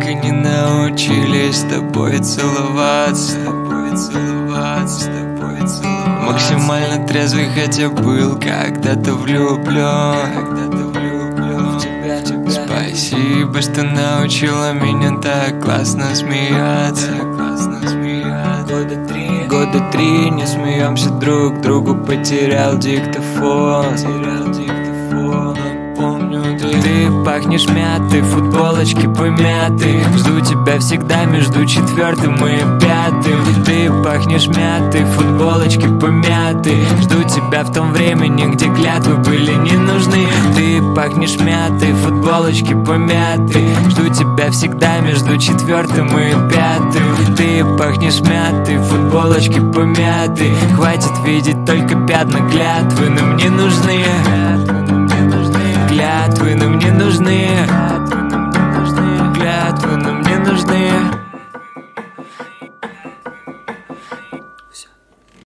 так и не научились с тобой целоваться. Максимально трезвый, хотя был когда-то влюблен. Спасибо, что научила меня так классно смеяться. Года три не смеемся друг другу, потерял диктофон. Ты пахнешь мятой, футболочки помяты. Жду тебя всегда между 4-м и 5-м. Ты пахнешь мятой, футболочки помяты. Жду тебя в том времени, где клятвы были не нужны. Ты пахнешь мятой, футболочки помяты. Жду тебя всегда между 4-м и 5-м. Ты пахнешь мятой, футболочки помяты. Хватит видеть только пятна клятвы, но мне нужны.